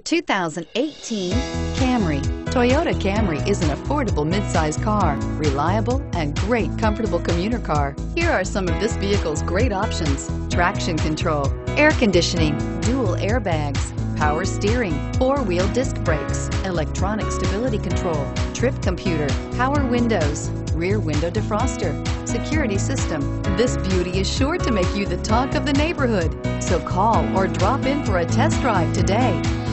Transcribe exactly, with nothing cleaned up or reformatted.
two thousand eighteen Camry. Toyota Camry is an affordable midsize car, reliable and great comfortable commuter car. Here are some of this vehicle's great options: traction control, air conditioning, dual airbags, power steering, four-wheel disc brakes, electronic stability control, trip computer, power windows, rear window defroster, security system. This beauty is sure to make you the talk of the neighborhood. So call or drop in for a test drive today.